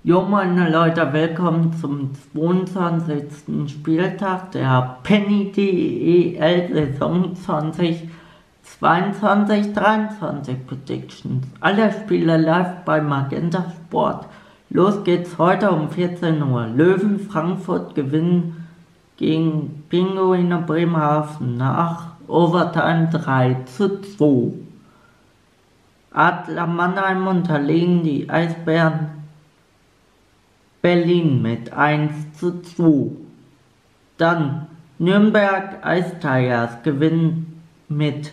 Jo meine Leute, willkommen zum 22. Spieltag der Penny DEL Saison 2022-23 Predictions. Alle Spiele live bei Magenta Sport. Los geht's heute um 14 Uhr. Löwen Frankfurt gewinnen gegen Pinguine Bremerhaven nach Overtime 3:2. Adler Mannheim unterlegen die Eisbären Berlin mit 1:2. Dann Nürnberg Ice Tigers gewinnen mit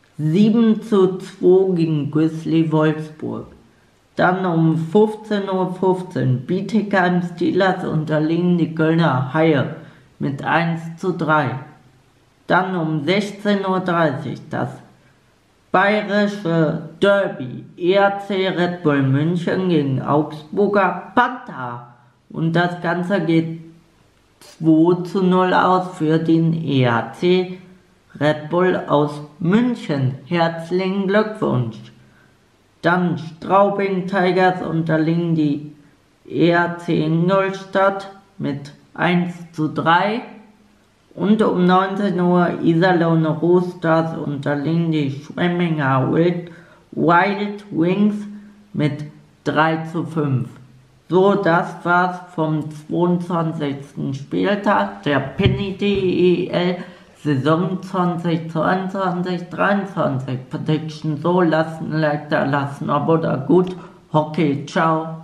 7:2 gegen Grizzly Wolfsburg. Dann um 15:15 Uhr Bietigheim Steelers unterliegen die Kölner Haie mit 1:3. Dann um 16:30 Uhr das bayerische Derby ERC Red Bull München gegen Augsburger Panther. Und das Ganze geht 2:0 aus für den ERC Red Bull aus München. Herzlichen Glückwunsch. Dann Straubing Tigers unterliegen die ERC Ingolstadt mit 1:3. Und um 19 Uhr Iserlohn Roosters unterliegen die Schwemminger Wild Wings mit 3:5. So, das war's vom 22. Spieltag der Penny DEL Saison 2022-23 Prediction. So, lassen ein Like da, lassen ein Abo da, gut. Okay, ciao.